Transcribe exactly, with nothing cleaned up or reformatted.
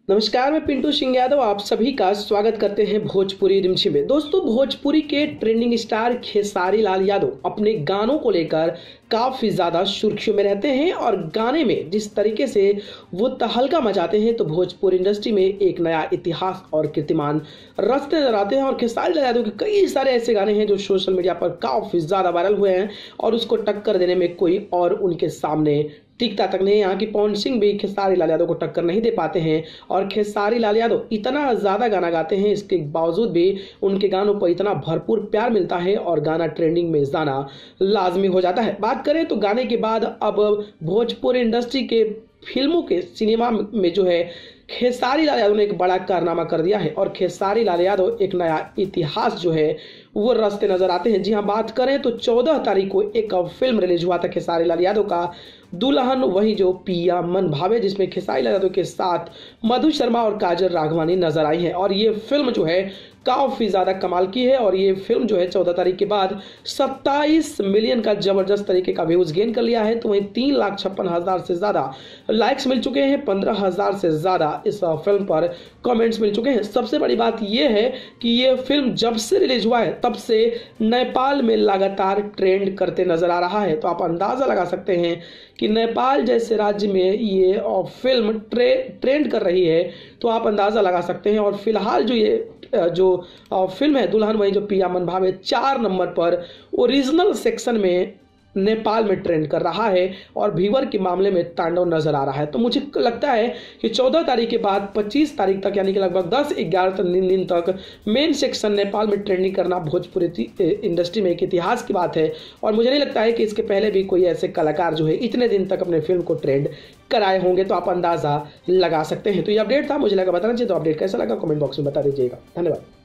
नमस्कार, मैं पिंटू सिंह यादव आप सभी का स्वागत करते हैं भोजपुरी रिमझिम में। दोस्तों, भोजपुरी के ट्रेंडिंग स्टार खेसारी लाल यादव अपने गानों को लेकर काफ़ी ज़्यादा सुर्खियों में रहते हैं और गाने में जिस तरीके से वो तहलका मचाते हैं तो भोजपुरी इंडस्ट्री में एक नया इतिहास और कीर्तिमान रचते नजर आते हैं। और खेसारी लाल यादव के कई सारे ऐसे गाने हैं जो सोशल मीडिया पर काफ़ी ज़्यादा वायरल हुए हैं और उसको टक्कर देने में कोई और उनके सामने टिकता तक नहीं। यहाँ की पवन सिंह भी खेसारी लाल यादव को टक्कर नहीं दे पाते हैं और खेसारी लाल यादव इतना ज़्यादा गाना गाते हैं, इसके बावजूद भी उनके गानों पर इतना भरपूर प्यार मिलता है और गाना ट्रेंडिंग में जाना लाजमी हो जाता है। बात करें तो गाने के बाद अब भोजपुरी इंडस्ट्री के फिल्मों के सिनेमा में जो है खेसारी लाल यादव ने एक बड़ा कारनामा कर दिया है और खेसारी लाल यादव एक नया इतिहास जो है वो रचते नजर आते हैं। जी हाँ, बात करें तो चौदह तारीख को एक फिल्म रिलीज हुआ था खेसारी लाल यादव का, दुल्हन वही जो पिया मन भावे, जिसमें खेसारी लाल यादव के साथ मधु शर्मा और काजल राघवानी नजर आई है। और ये फिल्म जो है काफ़ी ज़्यादा कमाल की है और ये फिल्म जो है चौदह तारीख के बाद सत्ताईस मिलियन का जबरदस्त तरीके का व्यूज गेन कर लिया है। तो वहीं तीन लाख छप्पन हज़ार से ज़्यादा लाइक्स मिल चुके हैं, पंद्रह हज़ार से ज़्यादा इस फिल्म पर कमेंट्स मिल चुके हैं। सबसे बड़ी बात यह है कि ये फिल्म जब से रिलीज हुआ है तब से नेपाल में लगातार ट्रेंड करते नजर आ रहा है। तो आप अंदाज़ा लगा सकते हैं कि नेपाल जैसे राज्य में ये फिल्म ट्रे ट्रेंड कर रही है, तो आप अंदाज़ा लगा सकते हैं। और फिलहाल जो ये जो फिल्म है दुल्हन वही जो पिया मन भावे चार नंबर पर ओरिजिनल सेक्शन में नेपाल में ट्रेंड कर रहा है और व्यूअर के मामले में तांडव नजर आ रहा है। तो मुझे लगता है कि चौदह तारीख के बाद पच्चीस तारीख तक यानी कि लगभग दस ग्यारह दिन तक मेन सेक्शन नेपाल में ट्रेंडिंग करना भोजपुरी इंडस्ट्री में एक इतिहास की बात है। और मुझे नहीं लगता है कि इसके पहले भी कोई ऐसे कलाकार जो है इतने दिन तक अपने फिल्म को ट्रेंड कराए होंगे। तो आप अंदाज़ा लगा सकते हैं। तो ये अपडेट था, मुझे लगा बताना चाहिए। तो अपडेट कैसा लगा कमेंट बॉक्स में बता दीजिएगा। धन्यवाद।